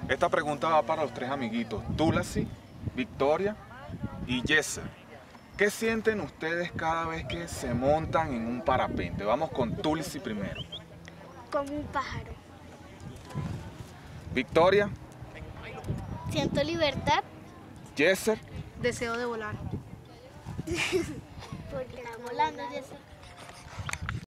Esta pregunta va para los tres amiguitos, Tulasi, Victoria y Yesser. ¿Qué sienten ustedes cada vez que se montan en un parapente? Vamos con Tulsi primero. Como un pájaro. Victoria. Siento libertad. Yesser. Deseo de volar. Porque está volando, Yesser.